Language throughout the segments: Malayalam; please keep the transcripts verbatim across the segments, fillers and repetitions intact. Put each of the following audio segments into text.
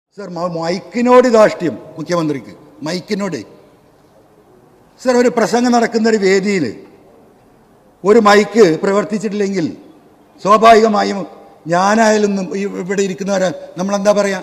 സർ മൈക്കിനോട് ധാർഷ്ട്യം മുഖ്യമന്ത്രിക്ക്. മൈക്കിനോട് സർ, ഒരു പ്രസംഗം നടക്കുന്ന ഒരു വേദിയിൽ ഒരു മൈക്ക് പ്രവർത്തിച്ചിട്ടില്ലെങ്കിൽ സ്വാഭാവികമായും ഞാനായാലും ഇവിടെ ഇരിക്കുന്നവരെ നമ്മളെന്താ പറയാ,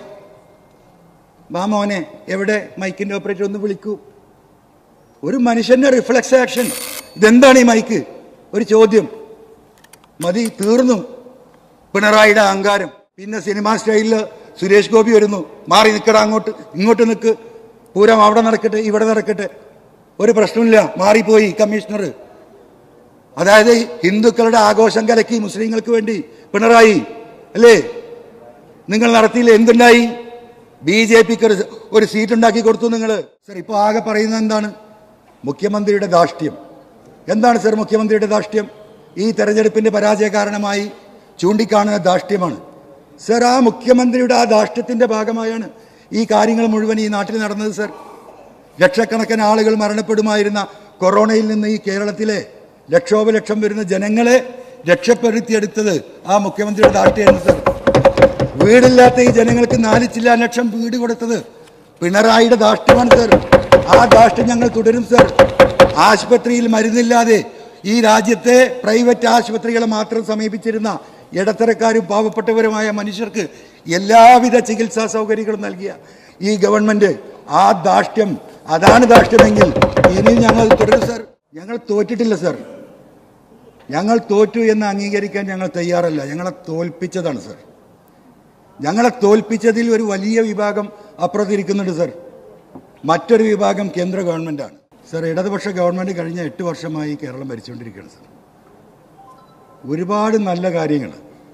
വാ മോനെ എവിടെ മൈക്കിന്റെ ഓപ്പറേറ്റർ ഒന്ന് വിളിക്കൂ. ഒരു മനുഷ്യന്റെ റിഫ്ലക്സ് ആക്ഷൻ. ഇതെന്താണ് ഈ മൈക്ക്? ഒരു ചോദ്യം മതി, തീർന്നു പിണറായിയുടെ അഹങ്കാരം. പിന്നെ സിനിമാ സ്റ്റൈലില് സുരേഷ് ഗോപി വരുന്നു, മാറി നിൽക്കടാ, അങ്ങോട്ട് ഇങ്ങോട്ട് നിൽക്ക്, പൂരം അവിടെ നടക്കട്ടെ ഇവിടെ നടക്കട്ടെ, ഒരു പ്രശ്നമില്ല, മാറിപ്പോയി കമ്മീഷണർ. അതായത് ഹിന്ദുക്കളുടെ ആഘോഷം കലക്കി മുസ്ലിങ്ങൾക്ക് വേണ്ടി പിണറായി അല്ലേ നിങ്ങൾ നടത്തിയില്ല? എന്തുണ്ടായി? ബി ജെ പിക്ക് ഒരു ഒരു സീറ്റ് ഉണ്ടാക്കി കൊടുത്തു നിങ്ങൾ. സർ ഇപ്പൊ ആകെ പറയുന്നത് എന്താണ്? മുഖ്യമന്ത്രിയുടെ ധാർഷ്ട്യം. എന്താണ് സർ മുഖ്യമന്ത്രിയുടെ ധാർഷ്ട്യം? ഈ തെരഞ്ഞെടുപ്പിന്റെ പരാജയ കാരണമായി ചൂണ്ടിക്കാണുന്ന ധാർഷ്ട്യമാണ് സർ. ആ മുഖ്യമന്ത്രിയുടെ ആ ധാർഷ്ട്യത്തിന്റെ ഭാഗമായാണ് ഈ കാര്യങ്ങൾ മുഴുവൻ ഈ നാട്ടിൽ നടന്നത് സർ. ലക്ഷക്കണക്കിന് ആളുകൾ മരണപ്പെടുമായിരുന്ന കൊറോണയിൽ നിന്ന് ഈ കേരളത്തിലെ ലക്ഷോപലക്ഷം വരുന്ന ജനങ്ങളെ രക്ഷപ്പെടുത്തിയെടുത്തത് ആ മുഖ്യമന്ത്രിയുടെ ധാർഷ്ട്യമാണ് സർ. വീടില്ലാത്ത ഈ ജനങ്ങൾക്ക് നാല് ചില്ലാ ലക്ഷം വീട് കൊടുത്തത് പിണറായിയുടെ ധാർഷ്ട്യമാണ് സർ. ആ ധാർഷ്ട്യം ഞങ്ങൾ തുടരും സർ. ആശുപത്രിയിൽ മരുന്നില്ലാതെ ഈ രാജ്യത്തെ പ്രൈവറ്റ് ആശുപത്രികളെ മാത്രം സമീപിച്ചിരുന്ന ഇടത്തരക്കാരും പാവപ്പെട്ടവരുമായ മനുഷ്യർക്ക് എല്ലാവിധ ചികിത്സാ സൗകര്യങ്ങളും നൽകിയ ഈ ഗവൺമെന്റ് ആ ധാർഷ്ട്യം, അതാണ് ധാർഷ്ട്യമെങ്കിൽ ഇനി ഞങ്ങൾ തുടരും സർ. ഞങ്ങൾ തോറ്റിട്ടില്ല സർ. ഞങ്ങൾ തോറ്റു എന്ന് അംഗീകരിക്കാൻ ഞങ്ങൾ തയ്യാറല്ല. ഞങ്ങളെ തോൽപ്പിച്ചതാണ് സർ. ഞങ്ങളെ തോൽപ്പിച്ചതിൽ ഒരു വലിയ വിഭാഗം അപ്പുറത്തിരിക്കുന്നുണ്ട് സർ. മറ്റൊരു വിഭാഗം കേന്ദ്ര ഗവൺമെന്റാണ് സർ. ഇടതുപക്ഷ ഗവൺമെന്റ് കഴിഞ്ഞ എട്ട് വർഷമായി കേരളം ഭരിച്ചുകൊണ്ടിരിക്കുകയാണ് സർ. ഒരുപാട് നല്ല കാര്യങ്ങൾ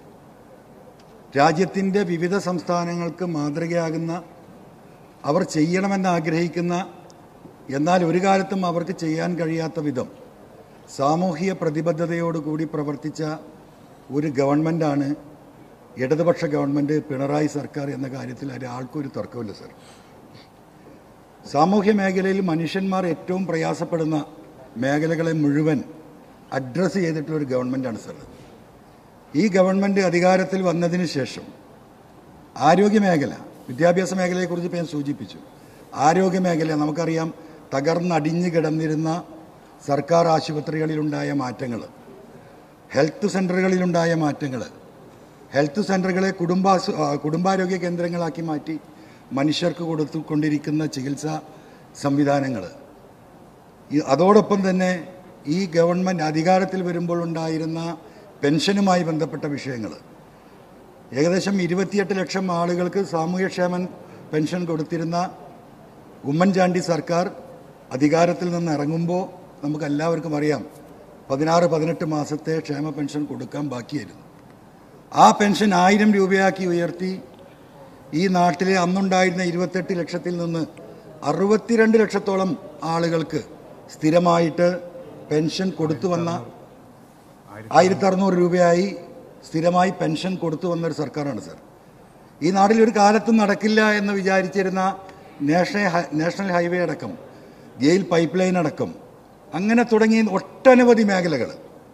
രാജ്യത്തിൻ്റെ വിവിധ സംസ്ഥാനങ്ങൾക്ക് മാതൃകയാകുന്ന, അവർ ചെയ്യണമെന്ന് ആഗ്രഹിക്കുന്ന, എന്നാൽ ഒരു കാലത്തും അവർക്ക് ചെയ്യാൻ കഴിയാത്ത വിധം സാമൂഹിക പ്രതിബദ്ധതയോടുകൂടി പ്രവർത്തിച്ച ഒരു ഗവൺമെൻറ്റാണ് ഇടതുപക്ഷ ഗവൺമെൻറ്, പിണറായി സർക്കാർ എന്ന കാര്യത്തിൽ ഒരാൾക്കൊരു തർക്കമില്ല സർ. സാമൂഹ്യ മേഖലയിൽ മനുഷ്യന്മാർ ഏറ്റവും പ്രയാസപ്പെടുന്ന മേഖലകളെ മുഴുവൻ അഡ്രസ്സ് ചെയ്തിട്ടുള്ളൊരു ഗവൺമെൻറ്റാണ് സർ. ഈ ഗവൺമെൻറ് അധികാരത്തിൽ വന്നതിന് ശേഷം ആരോഗ്യമേഖല, വിദ്യാഭ്യാസ മേഖലയെക്കുറിച്ച് ഇപ്പോൾ ഞാൻ സൂചിപ്പിച്ചു. ആരോഗ്യമേഖല നമുക്കറിയാം, തകർന്നടിഞ്ഞു കിടന്നിരുന്ന സർക്കാർ ആശുപത്രികളിലുണ്ടായ മാറ്റങ്ങൾ, ഹെൽത്ത് സെൻ്ററുകളിലുണ്ടായ മാറ്റങ്ങൾ, ഹെൽത്ത് സെൻ്ററുകളെ കുടുംബാസു കുടുംബാരോഗ്യ കേന്ദ്രങ്ങളാക്കി മാറ്റി മനുഷ്യർക്ക് കൊടുത്തുകൊണ്ടിരിക്കുന്ന ചികിത്സാ സംവിധാനങ്ങൾ, അതോടൊപ്പം തന്നെ ഈ ഗവൺമെൻറ് അധികാരത്തിൽ വരുമ്പോൾ ഉണ്ടായിരുന്ന പെൻഷനുമായി ബന്ധപ്പെട്ട വിഷയങ്ങൾ, ഏകദേശം ഇരുപത്തിയെട്ട് ലക്ഷം ആളുകൾക്ക് സാമൂഹ്യക്ഷേമ പെൻഷൻ കൊടുത്തിരുന്ന ഉമ്മൻചാണ്ടി സർക്കാർ അധികാരത്തിൽ നിന്ന് ഇറങ്ങുമ്പോൾ നമുക്കെല്ലാവർക്കും അറിയാം പതിനാറ് പതിനെട്ട് മാസത്തെ ക്ഷേമ പെൻഷൻ കൊടുക്കാൻ ബാക്കിയായിരുന്നു. ആ പെൻഷൻ ആയിരം രൂപയാക്കി ഉയർത്തി ഈ നാട്ടിലെ അന്നുണ്ടായിരുന്ന ഇരുപത്തെട്ട് ലക്ഷത്തിൽ നിന്ന് അറുപത്തിരണ്ട് ലക്ഷത്തോളം ആളുകൾക്ക് സ്ഥിരമായിട്ട് പെൻഷൻ കൊടുത്തു വന്ന, ആയിരത്തി അറുന്നൂറ് രൂപയായി സ്ഥിരമായി പെൻഷൻ കൊടുത്തു വന്നൊരു സർക്കാരാണ് സർ. ഈ നാട്ടിൽ ഒരു കാലത്തും നടക്കില്ല എന്ന് വിചാരിച്ചിരുന്ന നാഷണൽ നാഷണൽ ഹൈവേ അടക്കം, ഗെയിൽ പൈപ്പ് ലൈൻ അടക്കം, അങ്ങനെ തുടങ്ങി ഒട്ടനവധി മേഖലകൾ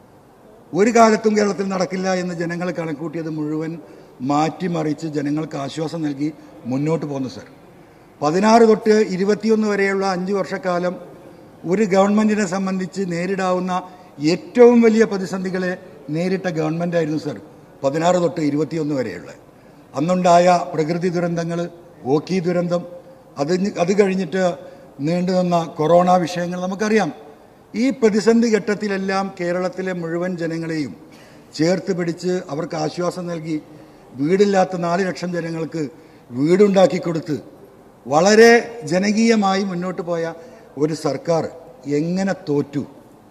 ഒരു കാലത്തും കേരളത്തിൽ നടക്കില്ല എന്ന് ജനങ്ങൾ കണക്കൂട്ടിയത് മുഴുവൻ മാറ്റിമറിച്ച് ജനങ്ങൾക്ക് ആശ്വാസം നൽകി മുന്നോട്ട് പോകുന്നു സർ. പതിനാറ് തൊട്ട് ഇരുപത്തിയൊന്ന് വരെയുള്ള അഞ്ച് വർഷക്കാലം ഒരു ഗവൺമെൻറ്റിനെ സംബന്ധിച്ച് നേരിടാവുന്ന ഏറ്റവും വലിയ പ്രതിസന്ധികളെ നേരിട്ട ഗവൺമെൻറ്റായിരുന്നു സർ പതിനാറ് തൊട്ട് ഇരുപത്തിയൊന്ന് വരെയുള്ള. അന്നുണ്ടായ പ്രകൃതി ദുരന്തങ്ങൾ, ഓഖി ദുരന്തം, അത് അത് കഴിഞ്ഞിട്ട് നീണ്ടുനിന്ന കൊറോണ വിഷയങ്ങൾ നമുക്കറിയാം. ഈ പ്രതിസന്ധി ഘട്ടത്തിലെല്ലാം കേരളത്തിലെ മുഴുവൻ ജനങ്ങളെയും ചേർത്ത് പിടിച്ച് അവർക്ക് ആശ്വാസം നൽകി വീടില്ലാത്ത നാല് ലക്ഷം ജനങ്ങൾക്ക് വീടുണ്ടാക്കി കൊടുത്ത് വളരെ ജനകീയമായി മുന്നോട്ട് പോയ ഒരു സർക്കാർ എങ്ങനെ തോറ്റു?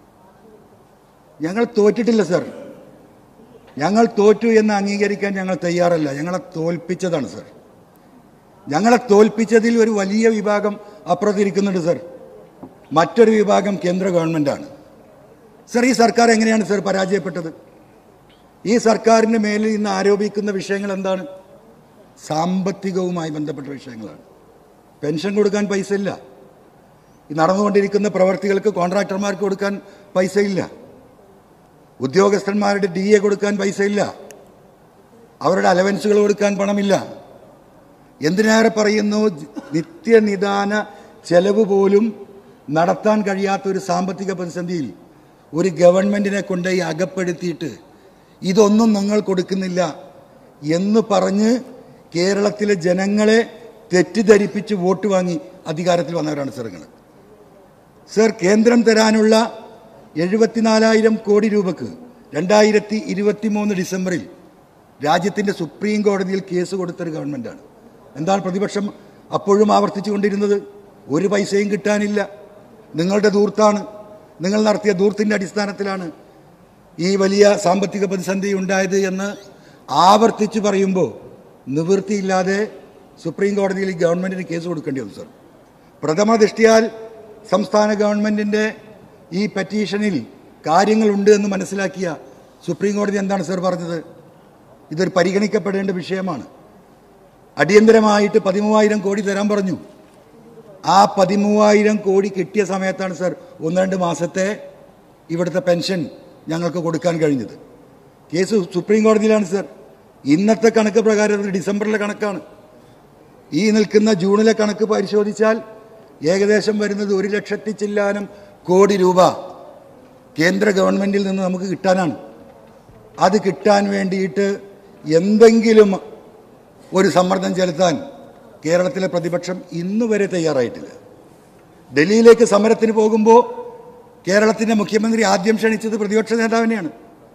ഞങ്ങൾ തോറ്റിട്ടില്ല സർ. ഞങ്ങൾ തോറ്റു എന്ന് അംഗീകരിക്കാൻ ഞങ്ങൾ തയ്യാറല്ല. ഞങ്ങളെ തോൽപ്പിച്ചതാണ് സർ. ഞങ്ങളെ തോൽപ്പിച്ചതിൽ ഒരു വലിയ വിഭാഗം അപ്പുറത്തിരിക്കുന്നുണ്ട് സർ. മറ്റൊരു വിഭാഗം കേന്ദ്ര ഗവൺമെൻറ്റാണ് സർ. ഈ സർക്കാർ എങ്ങനെയാണ് സർ പരാജയപ്പെട്ടത്? ഈ സർക്കാരിൻ്റെ മേലിൽ ഇന്ന് ആരോപിക്കുന്ന വിഷയങ്ങൾ എന്താണ്? സാമ്പത്തികവുമായി ബന്ധപ്പെട്ട വിഷയങ്ങളാണ്. പെൻഷൻ കൊടുക്കാൻ പൈസ ഇല്ല. ഈ നടന്നുകൊണ്ടിരിക്കുന്ന പ്രവർത്തികൾക്ക് കോൺട്രാക്ടർമാർക്ക് കൊടുക്കാൻ പൈസ ഇല്ല. ഉദ്യോഗസ്ഥന്മാരുടെ ഡി എ കൊടുക്കാൻ പൈസ ഇല്ല. അവരുടെ അലവൻസുകൾ കൊടുക്കാൻ പണമില്ല. എന്തിനേറെ പറയുന്നു, നിത്യനിദാന ചെലവ് പോലും നടത്താൻ കഴിയാത്ത ഒരു സാമ്പത്തിക പ്രതിസന്ധിയിൽ ഒരു ഗവൺമെന്റിനെ കൊണ്ടുപോയി അകപ്പെടുത്തിയിട്ട് ഇതൊന്നും നിങ്ങൾ കൊടുക്കുന്നില്ല എന്ന് പറഞ്ഞ് കേരളത്തിലെ ജനങ്ങളെ തെറ്റിദ്ധരിപ്പിച്ച് വോട്ട് വാങ്ങി അധികാരത്തിൽ വന്നവരാണ് സർ നിങ്ങൾ. സർ, കേന്ദ്രം തരാനുള്ള എഴുപത്തിനാലായിരം കോടി രൂപക്ക് രണ്ടായിരത്തി ഇരുപത്തി മൂന്ന് ഡിസംബറിൽ രാജ്യത്തിൻ്റെ സുപ്രീം കോടതിയിൽ കേസ് കൊടുത്തൊരു ഗവൺമെൻറ്റാണ്. എന്താണ് പ്രതിപക്ഷം അപ്പോഴും ആവർത്തിച്ചു കൊണ്ടിരുന്നത്? ഒരു പൈസയും കിട്ടാനില്ല, നിങ്ങളുടെ ധൂർത്താണ്, നിങ്ങൾ നടത്തിയ ധൂർത്തിൻ്റെ അടിസ്ഥാനത്തിലാണ് ഈ വലിയ സാമ്പത്തിക പ്രതിസന്ധി ഉണ്ടായത് എന്ന് ആവർത്തിച്ച് പറയുമ്പോൾ നിവൃത്തിയില്ലാതെ സുപ്രീം കോടതിയിൽ ഗവൺമെൻറ്റിന് കേസ് കൊടുക്കേണ്ടി വന്നു. സർ, പ്രഥമ ദൃഷ്ടിയാൽ സംസ്ഥാന ഗവൺമെൻറ്റിൻ്റെ ഈ പെറ്റീഷനിൽ കാര്യങ്ങളുണ്ട് എന്ന് മനസ്സിലാക്കിയ സുപ്രീം കോടതി എന്താണ് സർ പറഞ്ഞത്? ഇതൊരു പരിഗണിക്കപ്പെടേണ്ട വിഷയമാണ്, അടിയന്തരമായിട്ട് പതിമൂവായിരം കോടി തരാൻ പറഞ്ഞു. ആ പതിമൂവായിരം കോടി കിട്ടിയ സമയത്താണ് സർ ഒന്ന് രണ്ട് മാസത്തെ ഇവിടുത്തെ പെൻഷൻ ഞങ്ങൾക്ക് കൊടുക്കാൻ കഴിഞ്ഞത്. കേസ് സുപ്രീം കോടതിയിലാണ് സർ. ഇന്നത്തെ കണക്ക് പ്രകാരം ഡിസംബറിലെ കണക്കാണ്. ഈ നിൽക്കുന്ന ജൂണിലെ കണക്ക് പരിശോധിച്ചാൽ ഏകദേശം വരുന്നത് ഒരു ലക്ഷത്തി ചില്ലാനം കോടി രൂപ കേന്ദ്ര ഗവൺമെൻറ്റിൽ നിന്ന് നമുക്ക് കിട്ടാനാണ്. അത് കിട്ടാൻ വേണ്ടിയിട്ട് എന്തെങ്കിലും ഒരു സമ്മർദ്ദം ചെലുത്താൻ കേരളത്തിലെ പ്രതിപക്ഷം ഇന്നുവരെ തയ്യാറായിട്ടില്ല. ഡൽഹിയിലേക്ക് സമരത്തിന് പോകുമ്പോൾ കേരളത്തിൻ്റെ മുഖ്യമന്ത്രി ആദ്യം ക്ഷണിച്ചത് പ്രതിപക്ഷ നേതാവിനെയാണ്.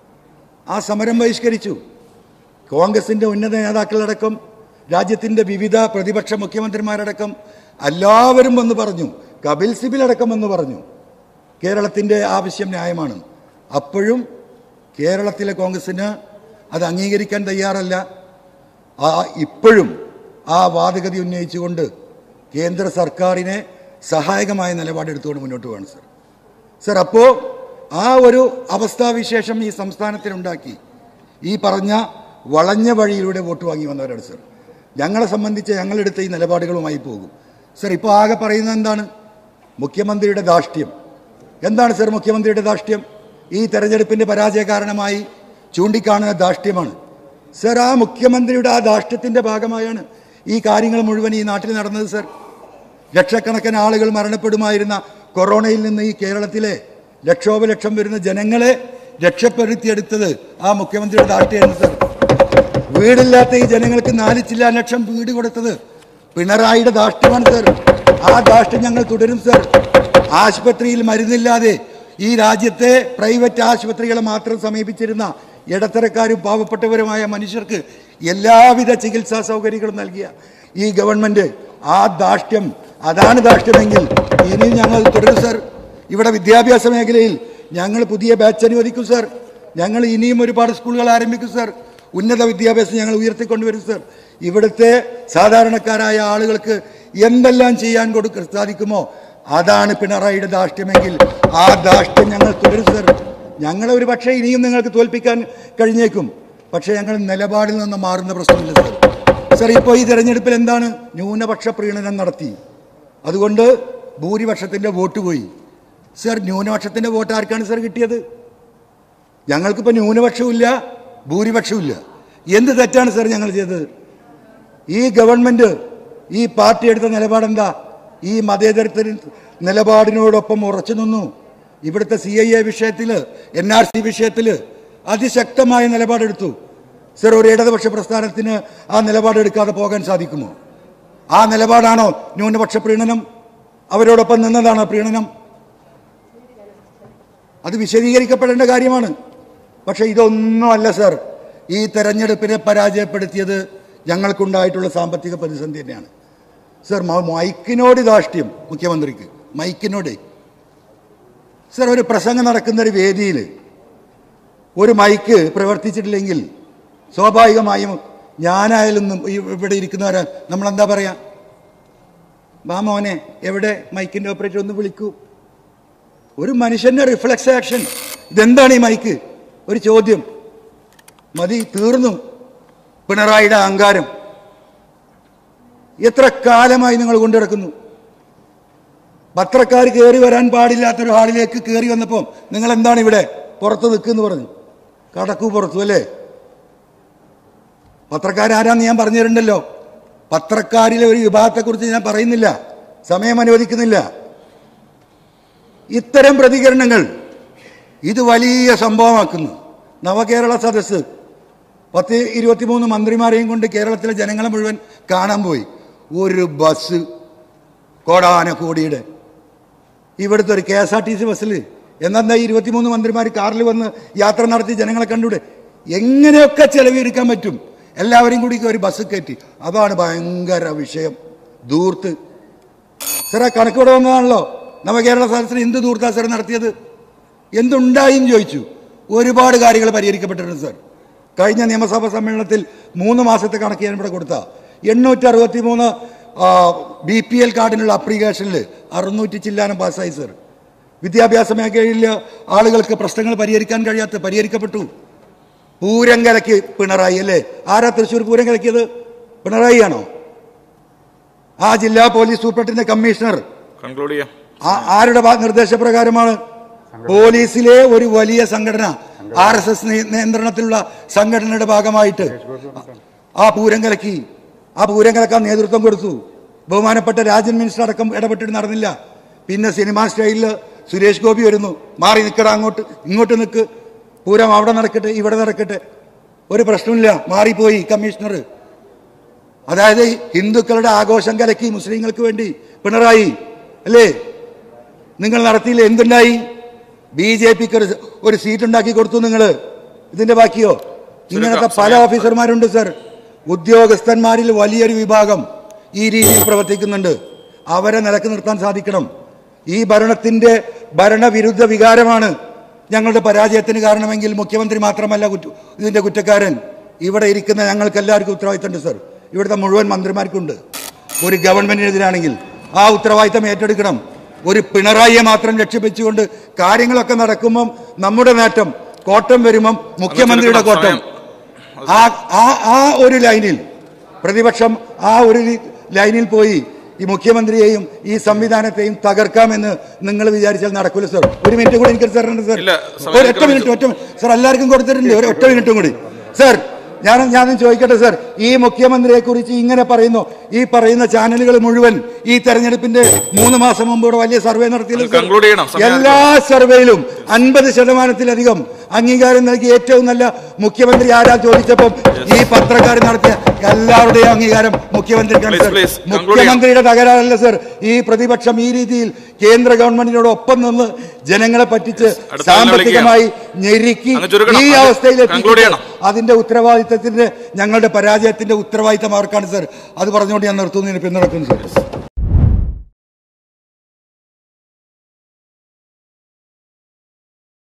ആ സമരം ബഹിഷ്കരിച്ചു. കോൺഗ്രസിൻ്റെ ഉന്നത നേതാക്കളടക്കം രാജ്യത്തിൻ്റെ വിവിധ പ്രതിപക്ഷ മുഖ്യമന്ത്രിമാരടക്കം എല്ലാവരും വന്ന് പറഞ്ഞു, കപിൽ സിബിൽ അടക്കം വന്ന് പറഞ്ഞു കേരളത്തിൻ്റെ ആവശ്യം ന്യായമാണ്. അപ്പോഴും കേരളത്തിലെ കോൺഗ്രസിന് അത് അംഗീകരിക്കാൻ തയ്യാറല്ല. ആ ഇപ്പോഴും ആ വാദഗതി ഉന്നയിച്ചുകൊണ്ട് കേന്ദ്ര സർക്കാരിനെ സഹായകമായ നിലപാടെടുത്തുകൊണ്ട് മുന്നോട്ട് പോകണം സർ. സർ, അപ്പോൾ ആ ഒരു അവസ്ഥാവിശേഷം ഈ സംസ്ഥാനത്തിനുണ്ടാക്കി ഈ പറഞ്ഞ വളഞ്ഞ വഴിയിലൂടെ വോട്ട് വാങ്ങി വന്നവരാണ് സർ. ഞങ്ങളെ സംബന്ധിച്ച് ഞങ്ങളെടുത്ത ഈ നിലപാടുകളുമായി പോകും സർ. ഇപ്പോൾ ആകെ പറയുന്നത് എന്താണ്? മുഖ്യമന്ത്രിയുടെ ധാർഷ്ട്യം. എന്താണ് സർ മുഖ്യമന്ത്രിയുടെ ധാർഷ്ട്യം? ഈ തെരഞ്ഞെടുപ്പിൻ്റെ പരാജയ കാരണമായി ചൂണ്ടിക്കാണുന്ന ധാർഷ്ട്യമാണ് സർ. ആ മുഖ്യമന്ത്രിയുടെ ആ ധാർഷ്ട്യത്തിൻ്റെ ഭാഗമായാണ് ഈ കാര്യങ്ങൾ മുഴുവൻ ഈ നാട്ടിൽ നടന്നത് സർ. ലക്ഷക്കണക്കിന് ആളുകൾ മരണപ്പെടുമായിരുന്ന കൊറോണയിൽ നിന്ന് ഈ കേരളത്തിലെ ലക്ഷോപലക്ഷം വരുന്ന ജനങ്ങളെ രക്ഷപ്പെടുത്തിയെടുത്തത് ആ മുഖ്യമന്ത്രിയുടെ ധാർഷ്ട്യമാണ് സർ. വീടില്ലാത്ത ഈ ജനങ്ങൾക്ക് നാല് ചില്ലാ ലക്ഷം വീട് കൊടുത്തത് പിണറായിയുടെ ധാർഷ്ട്യമാണ് സർ. ആ ധാർഷ്ട്യം ഞങ്ങൾ തുടരും സർ. ആശുപത്രിയിൽ മരുന്നില്ലാതെ ഈ രാജ്യത്തെ പ്രൈവറ്റ് ആശുപത്രികളെ മാത്രം സമീപിച്ചിരുന്ന ഇടത്തരക്കാരും പാവപ്പെട്ടവരുമായ മനുഷ്യർക്ക് എല്ലാവിധ ചികിത്സാ സൗകര്യങ്ങളും നൽകിയ ഈ ഗവൺമെൻറ് ആ ധാർഷ്ട്യം, അതാണ് ധാർഷ്ട്യമെങ്കിൽ ഇനിയും ഞങ്ങൾ തുടരും സർ. ഇവിടെ വിദ്യാഭ്യാസ മേഖലയിൽ ഞങ്ങൾ പുതിയ ബാച്ച് അനുവദിക്കും സർ. ഞങ്ങൾ ഇനിയും ഒരുപാട് സ്കൂളുകൾ ആരംഭിക്കും സർ. ഉന്നത വിദ്യാഭ്യാസം ഞങ്ങൾ ഉയർത്തിക്കൊണ്ടുവരും സർ. ഇവിടുത്തെ സാധാരണക്കാരായ ആളുകൾക്ക് എന്തെല്ലാം ചെയ്യാൻ കൊടുക്കാൻ സാധിക്കുമോ അതാണ് പിണറായിയുടെ ധാർഷ്ട്യമെങ്കിൽ ആ ധാർഷ്ട്യം ഞങ്ങൾ തുടരും സർ. ഞങ്ങളെ ഒരു പക്ഷേ ഇനിയും നിങ്ങൾക്ക് തോൽപ്പിക്കാൻ കഴിഞ്ഞേക്കും, പക്ഷേ ഞങ്ങൾ നിലപാടിൽ നിന്ന് മാറുന്ന പ്രശ്നമില്ല സർ. സർ, ഇപ്പോൾ ഈ തെരഞ്ഞെടുപ്പിൽ എന്താണ്? ന്യൂനപക്ഷ പ്രീണനം നടത്തി, അതുകൊണ്ട് ഭൂരിപക്ഷത്തിൻ്റെ വോട്ട് പോയി സർ. ന്യൂനപക്ഷത്തിൻ്റെ വോട്ട് ആർക്കാണ് സർ കിട്ടിയത്? ഞങ്ങൾക്കിപ്പോൾ ന്യൂനപക്ഷമില്ല, ഭൂരിപക്ഷമില്ല. എന്ത് തെറ്റാണ് സർ ഞങ്ങൾ ചെയ്തത്? ഈ ഗവൺമെൻറ്, ഈ പാർട്ടി എടുത്ത നിലപാടെന്താ? ഈ മതേതരത്വ നിലപാടിനോടൊപ്പം ഉറച്ചു നിന്നു. ഇവിടുത്തെ സി ഐ എ വിഷയത്തിൽ, എൻ ആർ സി വിഷയത്തിൽ അതിശക്തമായ നിലപാടെടുത്തു സർ. ഒരു ഇടതുപക്ഷ പ്രസ്ഥാനത്തിന് ആ നിലപാടെടുക്കാതെ പോകാൻ സാധിക്കുമോ? ആ നിലപാടാണോ ന്യൂനപക്ഷ പ്രീണനം? അവരോടൊപ്പം നിന്നതാണോ പ്രീണനം? അത് വിശദീകരിക്കപ്പെടേണ്ട കാര്യമാണ്. പക്ഷേ ഇതൊന്നുമല്ല സർ. ഈ തെരഞ്ഞെടുപ്പിനെ പരാജയപ്പെടുത്തിയത് ഞങ്ങൾക്കുണ്ടായിട്ടുള്ള സാമ്പത്തിക പ്രതിസന്ധി തന്നെയാണ് സർ. മൈക്കിനോട് ധാർഷ്ട്യം മുഖ്യമന്ത്രിക്ക്, മൈക്കിനോട് സർ. ഒരു പ്രസംഗം നടക്കുന്നൊരു വേദിയിൽ ഒരു മൈക്ക് പ്രവർത്തിച്ചിട്ടില്ലെങ്കിൽ സ്വാഭാവികമായും ഞാനായാലും ഇവിടെ ഇരിക്കുന്നവരെ നമ്മളെന്താ പറയാ? വാ മോനെ, എവിടെ മൈക്കിൻ്റെ ഓപ്പറേറ്റർ ഒന്ന് വിളിക്കൂ. ഒരു മനുഷ്യൻ്റെ റിഫ്ലക്സ് ആക്ഷൻ. ഇതെന്താണ് ഈ മൈക്ക്? ഒരു ചോദ്യം മതി, തീർന്നു പിണറായിയുടെ അഹങ്കാരം. എത്ര കാലമായി നിങ്ങൾ കൊണ്ടുനടക്കുന്നു? പത്രക്കാർ കയറി വരാൻ പാടില്ലാത്തൊരു ഹാളിലേക്ക് കയറി വന്നപ്പോൾ നിങ്ങൾ എന്താണ് ഇവിടെ പുറത്ത് നിൽക്കുമെന്ന് പറഞ്ഞു? കടക്കൂ പുറത്തു അല്ലേ? പത്രക്കാരാരാന്ന് ഞാൻ പറഞ്ഞു തരണ്ടല്ലോ. പത്രക്കാരിലെ ഒരു വിഭാഗത്തെക്കുറിച്ച് ഞാൻ പറയുന്നില്ല, സമയം അനുവദിക്കുന്നില്ല. ഇത്തരം പ്രതികരണങ്ങൾ ഇത് വലിയ സംഭവമാക്കുന്നു. നവകേരള സദസ്സ് പത്ത് ഇരുപത്തിമൂന്ന് മന്ത്രിമാരെയും കൊണ്ട് കേരളത്തിലെ ജനങ്ങളെ മുഴുവൻ കാണാൻ പോയി. ഒരു ബസ് കോടാന കോടിയുടെ ഇവിടുത്തെ ഒരു K S R T C ബസ്സിൽ എന്താ ഇരുപത്തിമൂന്ന് മന്ത്രിമാർ കാറിൽ വന്ന് യാത്ര നടത്തി ജനങ്ങളെ കണ്ടൂടെ? എങ്ങനെയൊക്കെ ചെലവഴിക്കാൻ പറ്റും? എല്ലാവരെയും കൂടി ഒരു ബസ് കയറ്റി. അതാണ് ഭയങ്കര വിഷയം, ദൂർത്ത്. സാറേ കണക്കൂടെ വന്നതാണല്ലോ നവകേരള സദസ്സിൽ എന്ത് ദൂർത്താ സാർ നടത്തിയത്? എന്തുണ്ടായിന്ന് ചോദിച്ചു. ഒരുപാട് കാര്യങ്ങൾ പരിഹരിക്കപ്പെട്ടിട്ടുണ്ട് സാർ. കഴിഞ്ഞ നിയമസഭാ സമ്മേളനത്തിൽ മൂന്ന് മാസത്തെ കണക്ക് ഞാൻ ഇവിടെ കൊടുത്ത എണ്ണൂറ്റി അറുപത്തി മൂന്ന് ബി പി എൽ കാർഡിനുള്ള അപ്ലിക്കേഷനിൽ അറുന്നൂറ്റി ചില്ലാനം പാസ്സായി സാർ. വിദ്യാഭ്യാസ മേഖലയിൽ ആളുകൾക്ക് പ്രശ്നങ്ങൾ പരിഹരിക്കാൻ കഴിയാത്ത പരിഹരിക്കപ്പെട്ടു. പൂരം കലക്കി പിണറായി അല്ലേ? ആരാ തൃശ്ശൂർ പൂരം കലക്കിയത്? പിണറായി ആണോ? ആ ജില്ലാ പോലീസ് സൂപ്രണ്ടിന്റെ കമ്മീഷണർ ആരുടെ നിർദ്ദേശപ്രകാരമാണ്? പോലീസിലെ ഒരു വലിയ സംഘടന, ആർ എസ് എസ് നിയന്ത്രണത്തിലുള്ള സംഘടനയുടെ ഭാഗമായിട്ട് ആ പൂരം കലക്കി. ആ പൂരം കലക്കാൻ നേതൃത്വം കൊടുത്തു. ബഹുമാനപ്പെട്ട രാജൻ മിനിസ്റ്റർ അടക്കം ഇടപെട്ടിട്ട് നടന്നില്ല. പിന്നെ സിനിമാ സ്റ്റൈലില് സുരേഷ് ഗോപി വരുന്നു, മാറി നിൽക്കട, അങ്ങോട്ട് ഇങ്ങോട്ട് നിൽക്ക്, പൂരം അവിടെ നടക്കട്ടെ ഇവിടെ നടക്കട്ടെ, ഒരു പ്രശ്നമില്ല, മാറിപ്പോയി കമ്മീഷണർ. അതായത് ഹിന്ദുക്കളുടെ ആഘോഷം കലക്കി മുസ്ലിങ്ങൾക്ക് വേണ്ടി പിണറായി അല്ലേ? നിങ്ങൾ നടത്തിയില്ല, എന്തുണ്ടായി? ബി ജെ പിക്ക് ഒരു ഒരു സീറ്റ് ഉണ്ടാക്കി കൊടുത്തു നിങ്ങൾ. ഇതിന്റെ ബാക്കിയോ? ഇങ്ങനത്തെ പല ഓഫീസർമാരുണ്ട് സർ. ഉദ്യോഗസ്ഥന്മാരിൽ വലിയൊരു വിഭാഗം ഈ രീതിയിൽ പ്രവർത്തിക്കുന്നുണ്ട്. അവരെ നിലക്ക് നിർത്താൻ സാധിക്കണം. ഈ ഭരണത്തിന്റെ ഭരണവിരുദ്ധ വികാരമാണ് ഞങ്ങളുടെ പരാജയത്തിന് കാരണമെങ്കിൽ മുഖ്യമന്ത്രി മാത്രമല്ല ഇതിന്റെ കുറ്റക്കാരൻ. ഇവിടെ ഇരിക്കുന്ന ഞങ്ങൾക്ക് എല്ലാവർക്കും ഉത്തരവാദിത്തമുണ്ട് സർ. ഇവിടുത്തെ മുഴുവൻ മന്ത്രിമാർക്കുണ്ട്. ഒരു ഗവൺമെന്റിനെതിരാണെങ്കിൽ ആ ഉത്തരവാദിത്തം ഏറ്റെടുക്കണം. ഒരു പിണറായിയെ മാത്രം ലക്ഷ്യം വെച്ചുകൊണ്ട് കാര്യങ്ങളൊക്കെ നടക്കുമ്പം നമ്മുടെ നേട്ടം, കോട്ടം വരുമ്പം മുഖ്യമന്ത്രിയുടെ കോട്ടം. ആ ആ ഒരു ലൈനിൽ പ്രതിപക്ഷം ആ ഒരു ലൈനിൽ പോയി ഈ മുഖ്യമന്ത്രിയെയും ഈ സംവിധാനത്തെയും തകർക്കാമെന്ന് നിങ്ങൾ വിചാരിച്ചാൽ നടക്കൂല സർ. ഒരു മിനിറ്റ് കൂടി എനിക്ക് സാറുണ്ട് സർ. ഒരു ഒറ്റ മിനിറ്റ് ഒറ്റ സർ എല്ലാവർക്കും കൊടുത്തിട്ടുണ്ട്. ഒരു ഒറ്റ മിനിറ്റും കൂടി സർ. ഞാൻ ഞാനും ചോദിക്കട്ടെ സർ, ഈ മുഖ്യമന്ത്രിയെ കുറിച്ച് ഇങ്ങനെ പറയുന്നു. ഈ പറയുന്ന ചാനലുകൾ മുഴുവൻ ഈ തെരഞ്ഞെടുപ്പിന്റെ മൂന്ന് മാസം മുമ്പ് ഇവിടെ വലിയ സർവേ നടത്തിയില്ല. എല്ലാ സർവേയിലും അൻപത് ശതമാനത്തിലധികം അംഗീകാരം നൽകി ഏറ്റവും നല്ല മുഖ്യമന്ത്രി ആരാ ചോദിച്ചപ്പം ഈ പത്രക്കാർ നടത്തിയ എല്ലാവരുടെയും അംഗീകാരം മുഖ്യമന്ത്രിക്കാണ് സർ. മുഖ്യമന്ത്രിയുടെ തകരാറല്ല സർ. ഈ പ്രതിപക്ഷം ഈ രീതിയിൽ കേന്ദ്ര ഗവൺമെന്റിനോട് ഒപ്പം നിന്ന് ജനങ്ങളെ പറ്റിച്ച് സാമ്പത്തികമായി ഞെരുക്കി ഈ അവസ്ഥയിലെത്തി. അതിന്റെ ഉത്തരവാദിത്തത്തിന്റെ ഞങ്ങളുടെ പരാജയത്തിന്റെ ഉത്തരവാദിത്തം ആർക്കാണ് സർ? അത് പറഞ്ഞുകൊണ്ട് ഞാൻ നിർത്തുന്നതിന് പിന്തുണക്കുന്നു സർ.